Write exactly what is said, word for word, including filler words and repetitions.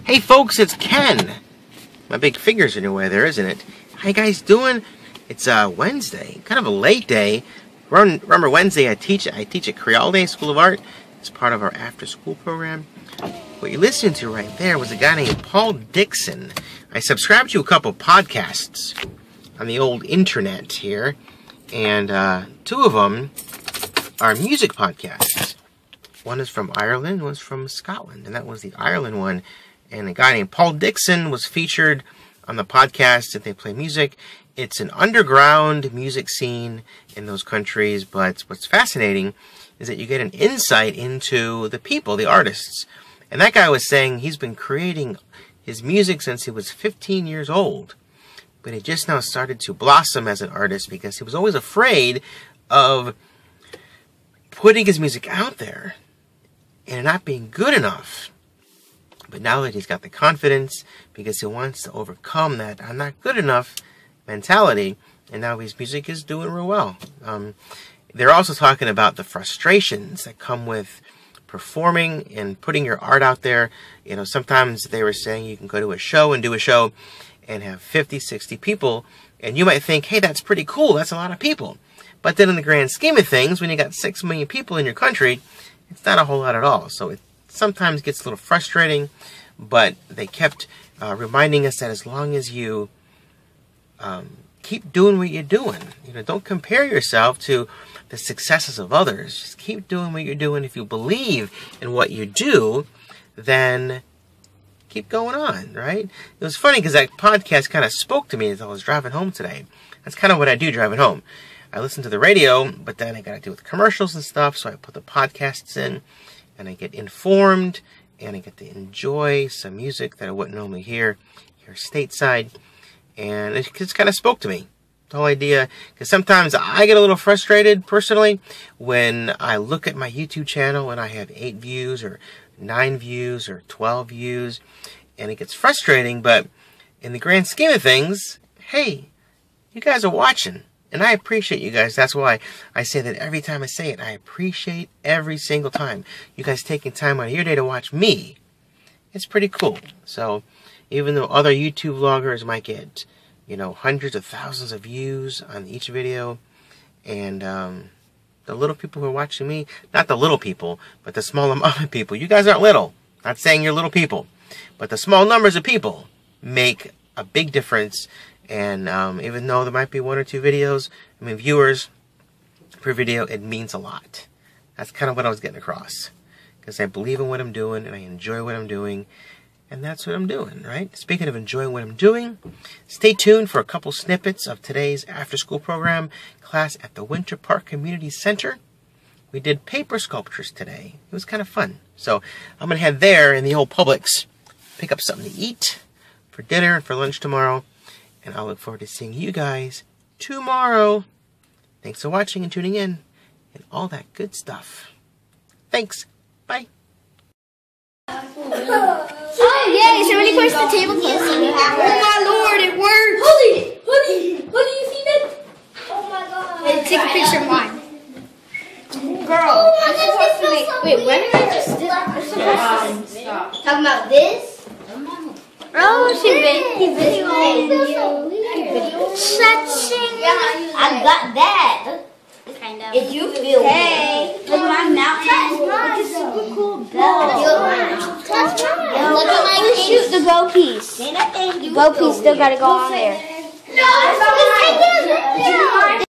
Hey folks, it's Ken. My big finger's in your way there, isn't it? How you guys doing? It's uh, Wednesday, kind of a late day. Remember Wednesday I teach I teach at Creole Day School of Art. It's part of our after-school program. What you're listening to right there was a guy named Paul Dixon. I subscribed to a couple podcasts on the old internet here, and uh, two of them are music podcasts. One is from Ireland, one's from Scotland, and that was the Ireland one. And a guy named Paul Dixon was featured on the podcast that they play music. It's an underground music scene in those countries, but what's fascinating is that you get an insight into the people, the artists. And that guy was saying he's been creating his music since he was fifteen years old, but he just now started to blossom as an artist because he was always afraid of putting his music out there and not being good enough. But now that he's got the confidence, because he wants to overcome that I'm not good enough mentality, and now his music is doing real well. Um, they're also talking about the frustrations that come with performing and putting your art out there. You know, sometimes they were saying you can go to a show and do a show and have fifty, sixty people, and you might think, hey, that's pretty cool, that's a lot of people. But then in the grand scheme of things, when you got six million people in your country, it's not a whole lot at all. So it sometimes gets a little frustrating, but they kept uh, reminding us that as long as you um, keep doing what you're doing, you know, don't compare yourself to the successes of others. Just keep doing what you're doing. If you believe in what you do, then keep going on, right? It was funny because that podcast kind of spoke to me as I was driving home today. That's kind of what I do driving home. I listen to the radio, but then I got to deal with commercials and stuff, so I put the podcasts in, and I get informed, and I get to enjoy some music that I wouldn't normally hear here stateside. And it just kind of spoke to me, the whole idea. Because sometimes I get a little frustrated, personally, when I look at my YouTube channel and I have eight views, or nine views, or twelve views. And it gets frustrating, but in the grand scheme of things, hey, you guys are watching. And I appreciate you guys. That's why I say that every time I say it. I appreciate every single time. You guys taking time out of your day to watch me. It's pretty cool. So, even though other YouTube vloggers might get, you know, hundreds of thousands of views on each video, and um, the little people who are watching me, not the little people, but the small amount of people. You guys aren't little. Not saying you're little people. But the small numbers of people make a big difference. And um, even though there might be one or two videos, I mean, viewers per video, it means a lot. That's kind of what I was getting across. Because I believe in what I'm doing, and I enjoy what I'm doing. And that's what I'm doing, right? Speaking of enjoying what I'm doing, stay tuned for a couple snippets of today's after-school program class at the Winter Park Community Center. We did paper sculptures today. It was kind of fun. So I'm going to head there in the old Publix, pick up something to eat for dinner and for lunch tomorrow. And I'll look forward to seeing you guys tomorrow. Thanks for watching and tuning in and all that good stuff. Thanks. Bye. Oh, yay. Somebody pushed the table closer. Oh, my Lord. It worked. Holy, holy, holy, you see that? Oh, my God. Hey, take a picture of mine. Girl. Oh, my God, this feels so Wait, weird. when did I just do that? Stop. Talking about this? Oh, she been. I got that. Kind of. If you feel Hey. look at my mountain. It's a super cool bell. Look at my shoot the go piece. The go piece still gotta go on there. No, it's